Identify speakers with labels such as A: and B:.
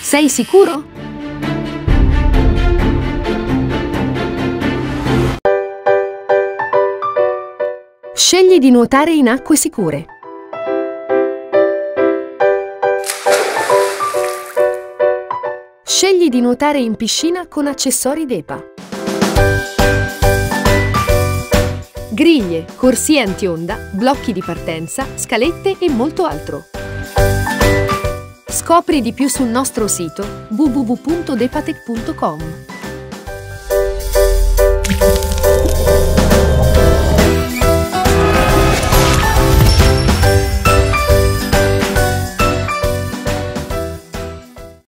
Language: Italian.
A: Sei sicuro? Scegli di nuotare in acque sicure. Scegli di nuotare in piscina con accessori DEPA. Griglie, corsie antionda, blocchi di partenza, scalette e molto altro. Scopri di più sul nostro sito www.depatec.com.